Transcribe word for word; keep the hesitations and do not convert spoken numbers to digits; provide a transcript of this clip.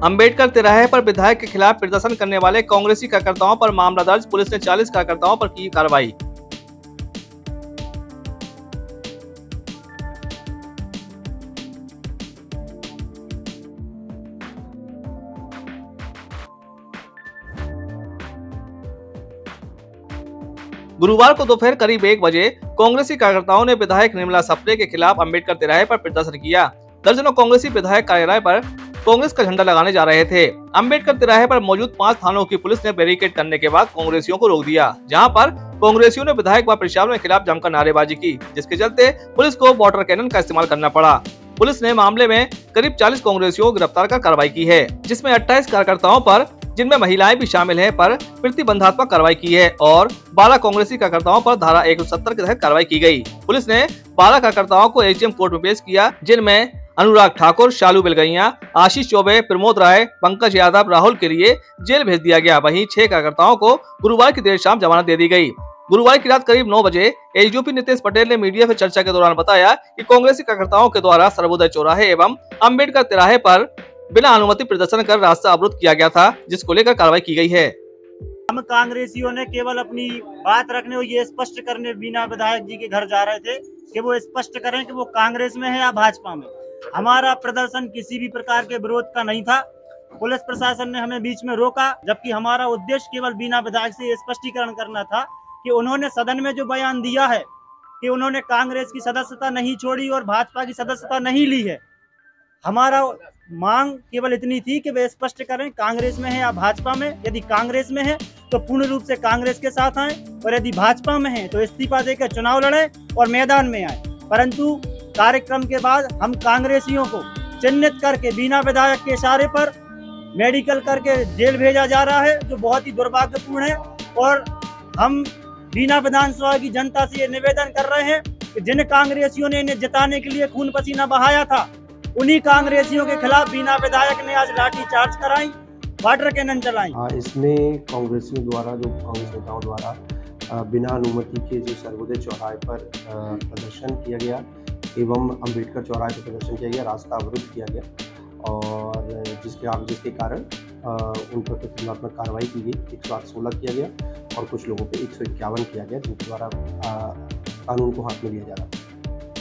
अंबेडकर तिराहे पर विधायक के खिलाफ प्रदर्शन करने वाले कांग्रेसी कार्यकर्ताओं पर मामला दर्ज। पुलिस ने चालीस कार्यकर्ताओं पर की कार्रवाई। गुरुवार को दोपहर करीब एक बजे कांग्रेसी कार्यकर्ताओं ने विधायक निर्मला सप्रे के खिलाफ अंबेडकर तिराहे पर प्रदर्शन किया। दर्जनों कांग्रेसी विधायक कार्यालय पर कांग्रेस का झंडा लगाने जा रहे थे। अंबेडकर तिराहे पर मौजूद पांच थानों की पुलिस ने बैरिकेड करने के बाद कांग्रेसियों को रोक दिया, जहां पर कांग्रेसियों ने विधायक व प्रत्याशियों के खिलाफ जमकर नारेबाजी की, जिसके चलते पुलिस को वाटर कैनन का इस्तेमाल करना पड़ा। पुलिस ने मामले में करीब चालीस कांग्रेसियों को गिरफ्तार कर कार्रवाई की है, जिसमें अट्ठाईस कार्यकर्ताओं पर, जिनमें महिलाएं भी शामिल हैं, पर प्रतिबंधात्मक कार्रवाई की है और बारह कांग्रेसी कार्यकर्ताओं पर धारा एक सौ सत्तर के तहत कार्रवाई की गई। पुलिस ने बारह कार्यकर्ताओं को एसडीएम कोर्ट में पेश किया, जिनमें अनुराग ठाकुर, शालू बेलगैया, आशीष चौबे, प्रमोद राय, पंकज यादव, राहुल के लिए जेल भेज दिया गया। वहीं छह कार्यकर्ताओं को गुरुवार की देर शाम जमानत दे दी गई। गुरुवार की रात करीब नौ बजे एसडीओपी नितेश पटेल ने मीडिया से चर्चा के दौरान बताया कि कांग्रेसी कार्यकर्ताओं के द्वारा सर्वोदय चौराहे एवं अंबेडकर तिराहे पर बिना अनुमति प्रदर्शन कर रास्ता अवरुद्ध किया गया था, जिसको लेकर कार्रवाई की गई है। हम कांग्रेसियों ने केवल अपनी बात रखने और ये स्पष्ट करने बीना विधायक जी के घर जा रहे थे कि वो स्पष्ट करें कि वो कांग्रेस में है या भाजपा में। हमारा प्रदर्शन किसी भी प्रकार के विरोध का नहीं था। पुलिस प्रशासन ने हमें बीच में रोका, जबकि हमारा उद्देश्य केवल बीना विधायक से स्पष्टीकरण करना था कि उन्होंने सदन में जो बयान दिया है कि उन्होंने कांग्रेस की सदस्यता नहीं छोड़ी और भाजपा की सदस्यता नहीं ली है, हमारा मांग केवल इतनी थी कि वे स्पष्ट करें कांग्रेस में है या भाजपा में। यदि कांग्रेस में है तो पूर्ण रूप से कांग्रेस के साथ आए और यदि भाजपा में है तो इस्तीफा देकर चुनाव लड़े और मैदान में आए। परंतु कार्यक्रम के बाद हम कांग्रेसियों को चिन्हित करके बिना विधायक के इशारे पर मेडिकल करके जेल भेजा जा रहा है, जो बहुत ही दुर्भाग्यपूर्ण है। और हम बिना विधानसभा की जनता से ये निवेदन कर रहे हैं कि जिन कांग्रेसियों ने इन्हें जिताने के लिए खून पसीना बहाया था, उन्हीं कांग्रेसियों के खिलाफ बिना विधायक ने आज लाठी चार्ज कराई, वाटर कैनन चलाई। इसमें कांग्रेसियों द्वारा, जो कांग्रेस नेताओं द्वारा बिना अनुमति के जो सर्वोदय चौराहे पर प्रदर्शन किया गया एवं अंबेडकर चौराहे पर प्रदर्शन किया गया, रास्ता अवरुद्ध किया गया और जिसके जिसके कारण उन पर प्रतिबंधात्मक कार्रवाई की गई। एक सौ आठ सोलह किया गया और कुछ लोगों पे एक सौ इक्यावन किया गया, जिनके द्वारा कानून को हाथ में लिया जा रहा है।